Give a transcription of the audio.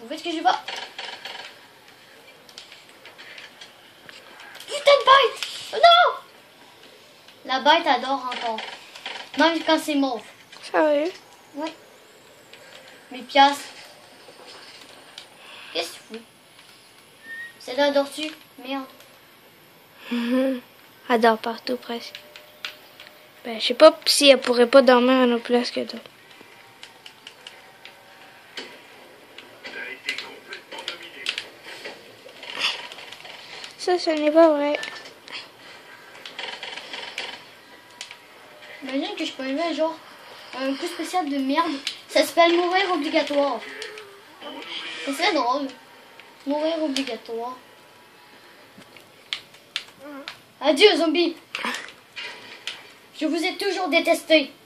Vous faites ce que je vais. Putain de bête! Oh non! La bête adore encore. Même quand c'est mauve. Sérieux? Ouais. Mes piastres. Qu'est-ce que tu fais? C'est là, dors-tu? Merde. Elle dort partout presque. Ben, je sais pas si elle pourrait pas dormir à une autre place que toi. Ça, ce n'est pas vrai. Imagine que je peux aimer genre un coup spécial de merde. Ça s'appelle mourir obligatoire. Ça serait drôle. Mourir obligatoire. Adieu zombies. Je vous ai toujours détesté.